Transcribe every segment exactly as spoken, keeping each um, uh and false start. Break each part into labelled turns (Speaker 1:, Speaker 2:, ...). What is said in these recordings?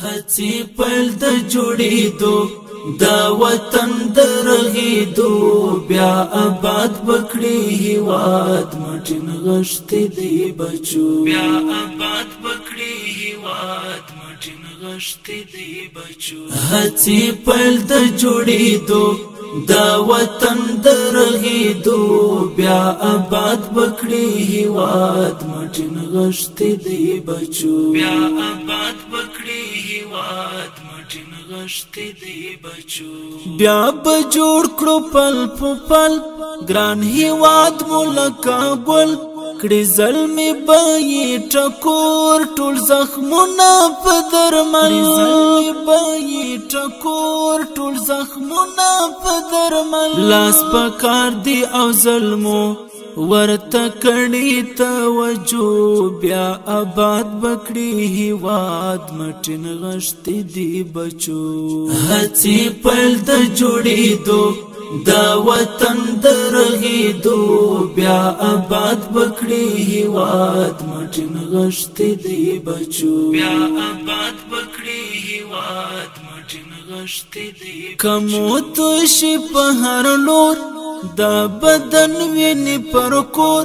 Speaker 1: هڅې پیل د جوړېدو دا وطن د رغېدو بیا آباد بکړي هیواد مټین غشتې دی بچو بیا آباد بکړي هیواد مټین غشتې دی بچو هڅې پیل د جوړېدو دا وطن د رغېدو بیا آباد بکړي هیواد مټین غشتې دی بچو بیا آباد بکړي هیواد مټین غشتې دی بچو بیا به جوړ کړو پل په پل ګران هیواد مو لکه ګل کړي زلمي به یې ټکور ټول زخمونه په درمل زلمي به یې ټکور ټول زخمونه په درمل لاس په کار دی او ظلمو ورته کړي توجه بیا آباد بکړي هیواد مټین غشتې دی بچو هڅې پیل د جوړېدو دا وطن د رغېدو بیا آباد بکړي هیواد مټین غشتې دی بچو بیا آباد بکړي هیواد مټین غشتې دی کمو تو شي په هر لور دا بدن ویني پر کور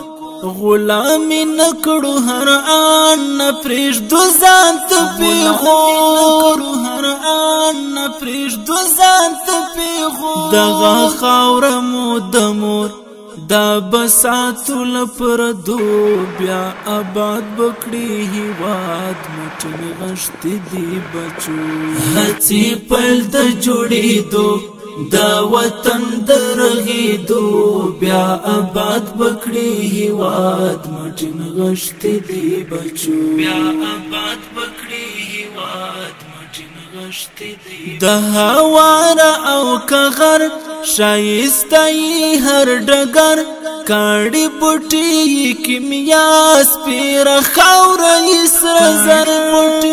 Speaker 1: غلامی نکړو هر آن نپریږدو ځان ته پیغور هر آن نپریږدو ځان ته پیغور دغه خاوره مو د مور دا بساتو لپردو بیا آباد بکړي هیواد مټین غشتې دی بچو هڅې پیل د جوړېدو دا وطن د رغېدو بیا آباد بکړي هیواد مټین غشتې دی بچو بیا آباد بکړي هیواد مټین غشتې دی د هوار او کغر شایسته هر ډګر کاړي بوټي کیمیا سپیره خاوره سره زر بوټي